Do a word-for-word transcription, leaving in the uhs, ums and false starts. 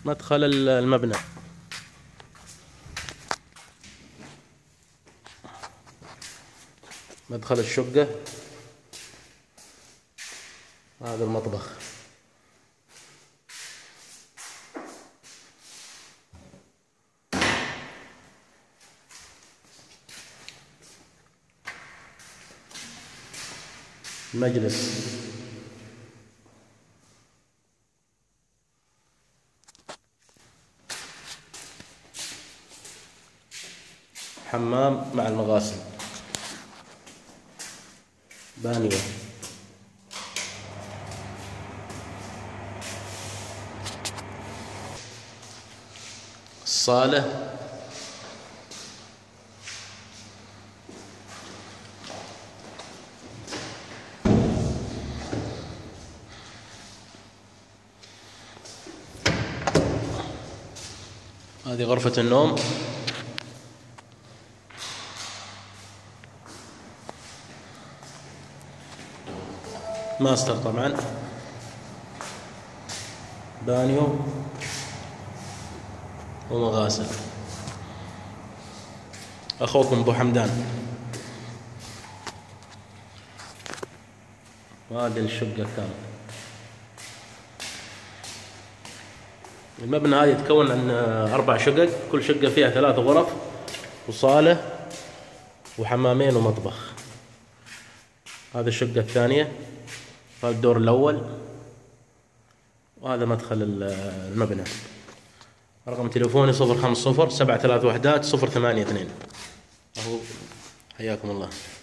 مدخل المبنى. مدخل الشقة. هذا المطبخ. المجلس. حمام مع المغاسل. بانيو. الصالة. هذه غرفة النوم. ماستر طبعا. بانيو ومغاسل. أخوكم أبو حمدان. وهذه الشقة كاملة. المبنى هذا يتكون عن أربع شقق، كل شقة فيها ثلاث غرف وصالة وحمامين ومطبخ. هذه الشقة الثانية، هذا الدور الأول، وهذا مدخل المبنى. رقم تليفوني صفر خمسة صفر سبعة ثلاث وحدات صفر ثمانية اثنين. أهو حياكم الله.